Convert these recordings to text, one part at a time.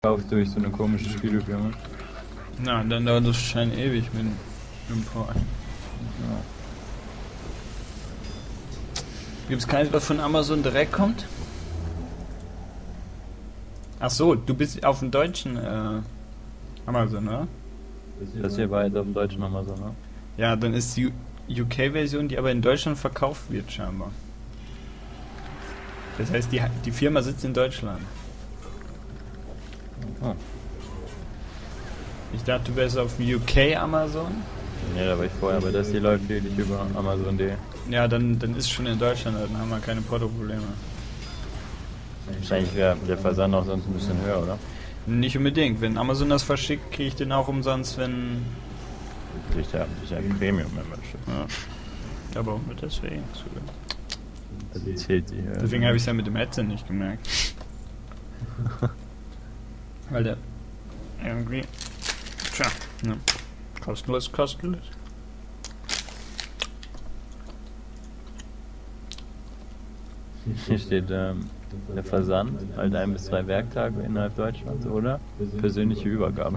gekauft durch so eine komische Spielefirma. Na, dann dauert das wahrscheinlich ewig mit dem Import. Ja. Gibt's keins, was von Amazon direkt kommt? Ach so, du bist auf dem deutschen Amazon, oder? Das hier war jetzt auf dem deutschen Amazon, ne? Ja, dann ist die UK-Version, die aber in Deutschland verkauft wird, scheinbar. Das heißt, die Firma sitzt in Deutschland. Oh. Ich dachte, du wärst auf dem UK-Amazon. Ne, da war ich vorher, aber das hier läuft wirklich über Amazon.de. Ja, dann ist schon in Deutschland, dann haben wir keine Porto-Probleme. Wahrscheinlich wäre der Versand auch sonst ein bisschen höher, oder? Nicht unbedingt. Wenn Amazon das verschickt, kriege ich den auch umsonst, wenn... Durch der Premium-Membership. Ja, aber auch mit deswegen. Also zählt die. Deswegen habe ich es ja mit dem AdSense nicht gemerkt. Weil der irgendwie... Tja, ne. Kostenlos, kostenlos. Hier steht der Versand, halt 1 bis 2 Werktage innerhalb Deutschlands, oder? Persönliche Übergabe.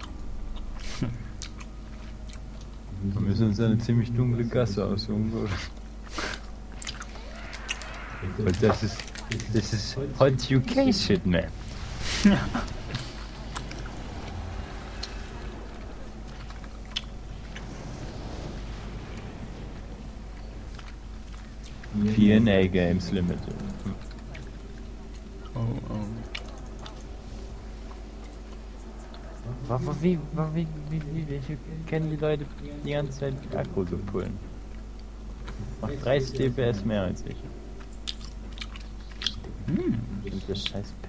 Wir müssen uns eine ziemlich dunkle Gasse aussuchen, oder? Weil das ist Hot UK Shit, man. PNA Games Limited. Oh, oh. Wie kennen die Leute die ganze Zeit Akku so pullen? Macht 30 dps mehr als ich. Und das scheiß Pad.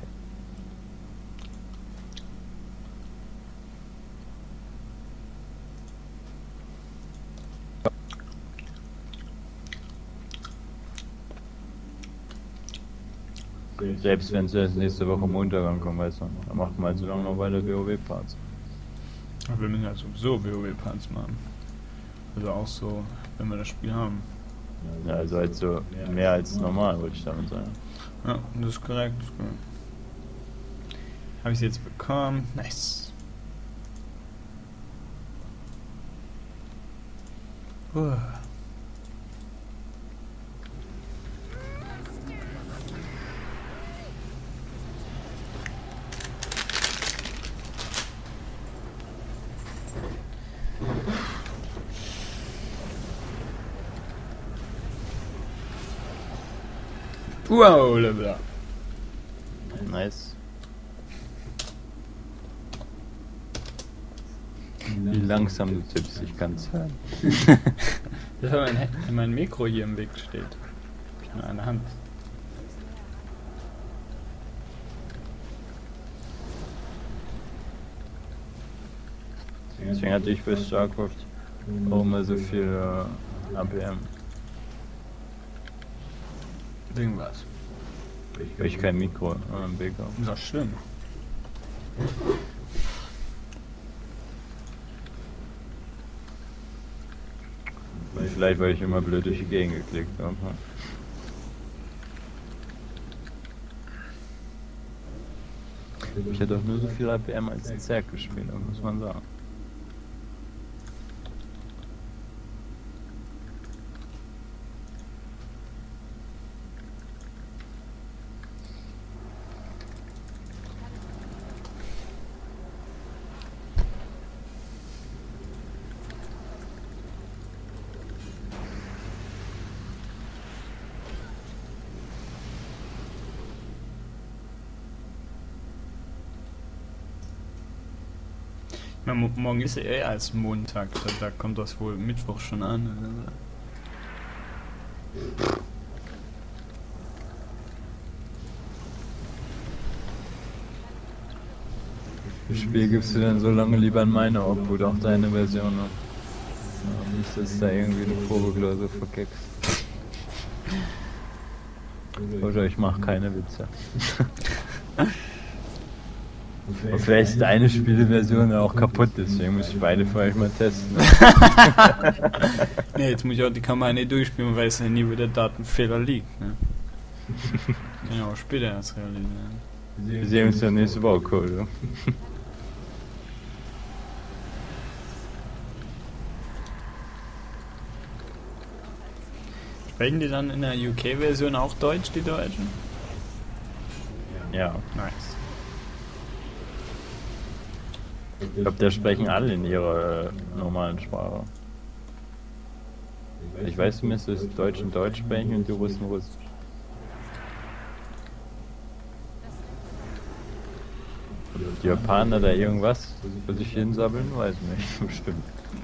Selbst wenn es erst nächste Woche Montag ankommt, weißt du, dann macht man halt so lange noch weiter WoW-Parts. Aber wir müssen ja sowieso WoW-Parts machen. Also auch so, wenn wir das Spiel haben. Ja, also halt so mehr als normal, wollte ich damit sagen. Ja, das ist korrekt. Das ist korrekt. Habe ich sie jetzt bekommen? Nice. Wow, Level up. Nice. Wie langsam du tippst, ich kann's hören. Das ist weil mein Mikro hier im Weg steht. Ich habe nur eine Hand. Deswegen hatte ich für StarCraft auch immer so viel APM. Irgendwas. Weil ich kein Mikro im Weg habe. Ist doch schlimm. Vielleicht weil ich immer blöd durch die Gegend geklickt habe. Ich hätte auch nur so viel APM als ein Zerg gespielt, muss man sagen. Morgen ist ja eher als Montag, da kommt das wohl Mittwoch schon an. Das Spiel gibst du dann so lange lieber an meine Obhut, auch deine Version. Ne? Ja, nicht, dass da irgendwie eine Probeklausur verkeckst. Oder ich mach keine Witze. Und vielleicht ist deine Spieleversion auch kaputt, deswegen muss ich beide für euch mal testen. Ne, jetzt muss ich auch die Kampagne durchspielen und weiß ja nie, wo der Datenfehler liegt. Ne? Genau, später erst realisieren. Wir sehen uns dann nächste Woche, oder? Sprechen die dann in der UK-Version auch Deutsch, die Deutschen? Ja. Nice. Ich glaube, da sprechen alle in ihrer normalen Sprache. Ich weiß zumindest, dass die Deutschen Deutsch sprechen und die Russen Russisch. Die Japaner da irgendwas für sich hinsabbeln, weiß ich nicht, bestimmt.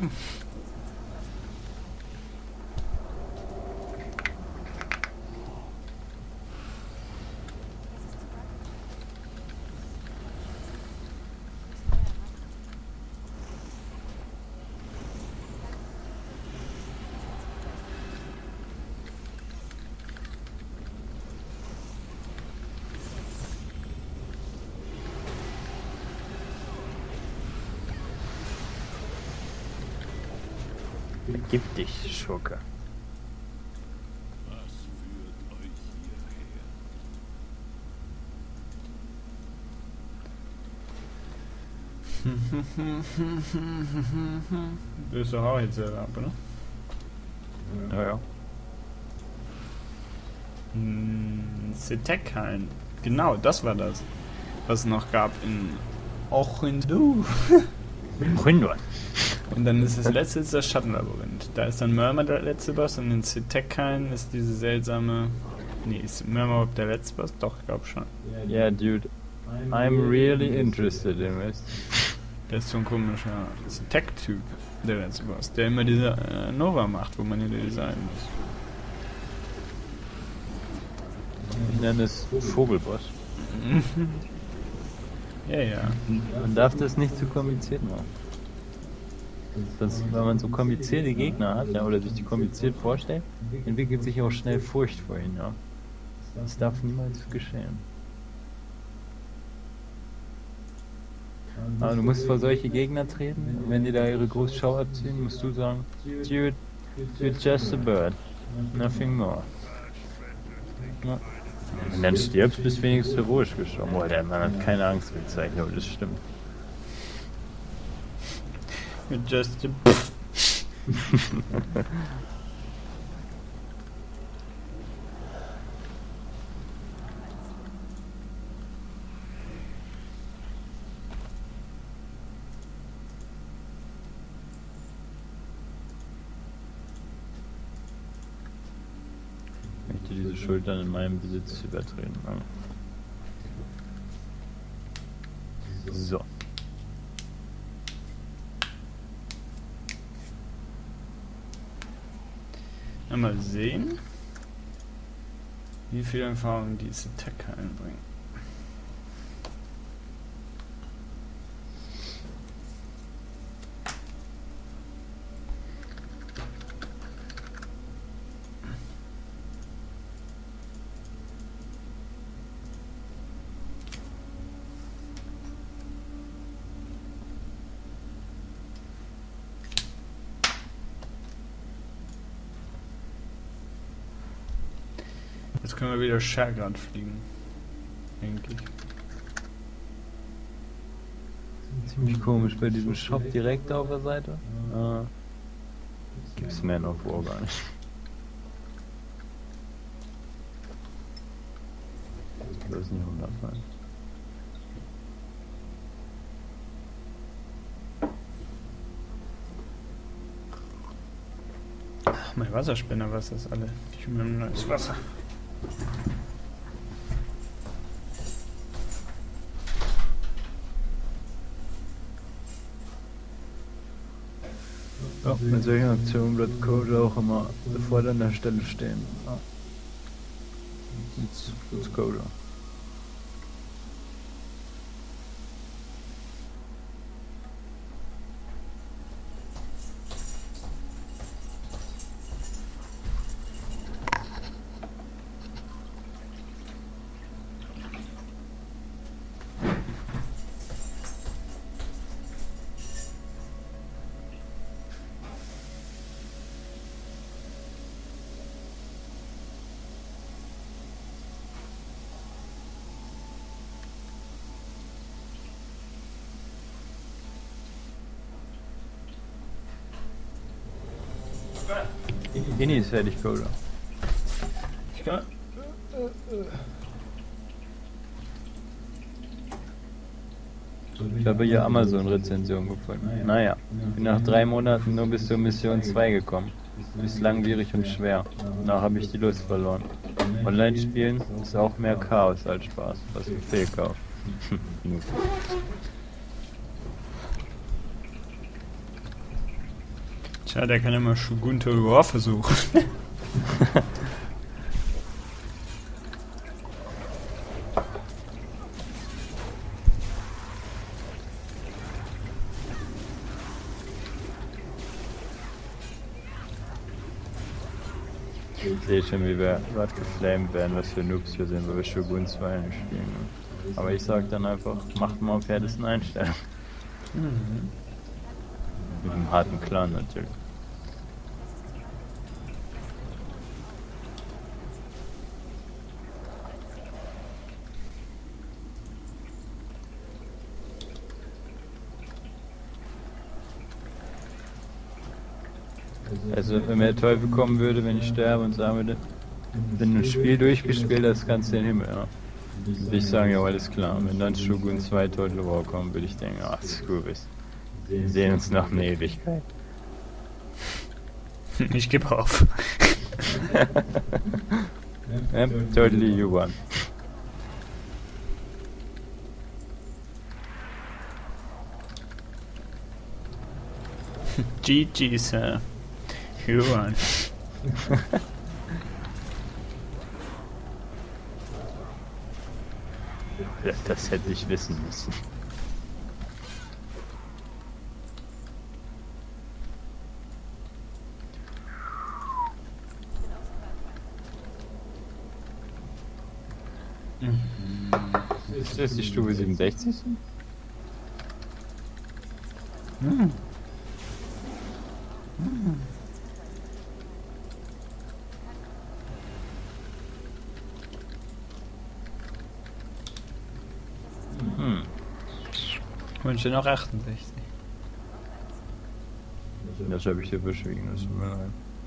Gib dich, Schurke. Du bist doch auch jetzt ab, oder? Ja, ja. Setekhallen. Genau, das war das. Was es noch gab in Ochindu. Hindern. Und dann ist das letzte ist das Schattenlabyrinth. Da ist dann Murmur der letzte Boss und in Setekhallen ist diese seltsame... Nee, ist Murmur der letzte Boss? Doch, ich glaube schon. Ja, dude. I'm really interested in this. Der ist so ein komischer Setek-Typ, der letzte Boss. Der immer diese Nova macht, wo man hier designen muss. Ich nenne es Vogelboss. Ja, ja. Man darf das nicht zu kompliziert machen. Sonst, wenn man so komplizierte Gegner hat, ja, oder sich die kompliziert vorstellt, entwickelt sich auch schnell Furcht vor ihnen, ja. Das darf niemals geschehen. Aber du musst vor solche Gegner treten, wenn die da ihre große Schau abziehen, musst du sagen, dude, you're just a bird, nothing more. Ja. Wenn du dann stirbst, bist du wenigstens heroisch gestorben. Boah, der Mann hat keine Angst gezeigt, aber das stimmt. Just a Ich möchte diese Schultern in meinem Besitz übertreten. So. Mal sehen, wie viel Erfahrung diese Tech einbringen. Jetzt können wir wieder Shergrad fliegen. Denke ich. Ziemlich komisch bei diesem Shop direkt auf der Seite. Gibt's Man of War gar nicht. Das ist nicht runterfallen. Ach, mein Wasserspinner, was ist das alle? Ich will mir ein neues Wasser. Ja, mit solchen Aktionen bleibt Code auch immer vor an der Stelle stehen. Ja. Jetzt Code. Inni ist fertig, Cola. Ich kann... Ich habe hier Amazon-Rezension gefunden. Naja, bin nach 3 Monaten nur bis zur Mission 2 gekommen. Ist langwierig und schwer. Danach habe ich die Lust verloren. Online-Spielen ist auch mehr Chaos als Spaß. Was ein Fehlkauf. Tja, der kann immer Shogun Total War versuchen. Ich sehe schon, wie wir gerade geflamed werden, was für Noobs wir sind, weil wir Shogun 2 nicht spielen. Aber ich sag dann einfach, macht mal auf härtesten Einstellung. Mit einem harten Clan natürlich. Also wenn mir der Teufel kommen würde, wenn ich sterbe und sagen würde, wenn du ein Spiel durchgespielt hast, kannst du den Himmel, ja. Würde ich sagen, ja, alles klar. Wenn dann Shogun 2 Total War kommen, würde ich denken, ach, Scoobies. Wir sehen uns nach einer Ewigkeit. Ich gebe auf. Ja, totally you won. GG, Sir. You won. Das hätte ich wissen müssen. Ist das die Stufe 67? Wünsche noch 68. Das habe ich dir beschwiegen, das tut mir leid.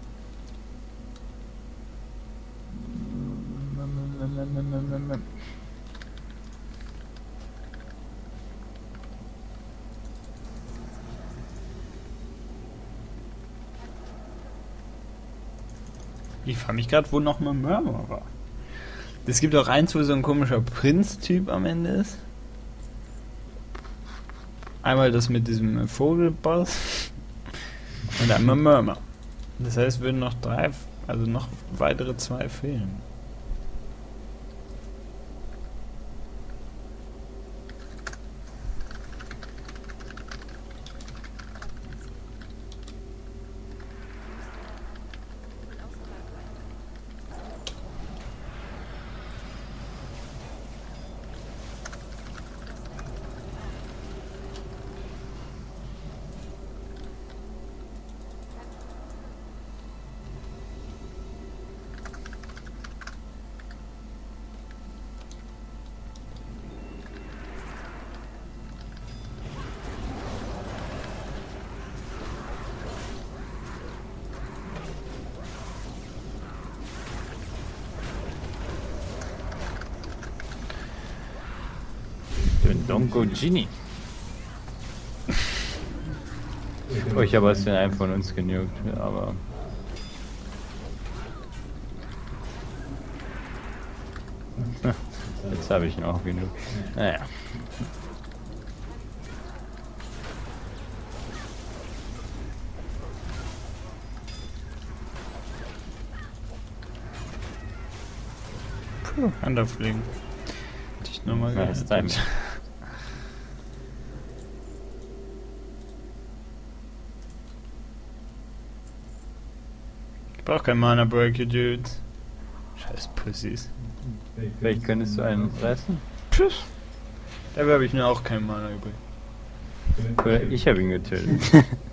Ich frage mich gerade, wo nochmal Murmur war. Es gibt auch eins, wo so ein komischer Prinz-Typ am Ende ist. Einmal das mit diesem Vogelboss und einmal Murmur. Das heißt, würden noch 3, also noch weitere 2 fehlen. Donko Genie. Oh, ich habe es den einen von uns genügt, aber... Jetzt habe ich ihn auch genug. Naja. Puh, Hand auflegen. Hätte ich nochmal gehabt. Ich brauch kein Mana Break, you dude. Scheiß Pussys. Vielleicht könntest du einen fressen? Tschüss. Dafür habe ich mir auch kein Mana übrig. Oder ich habe ihn getötet.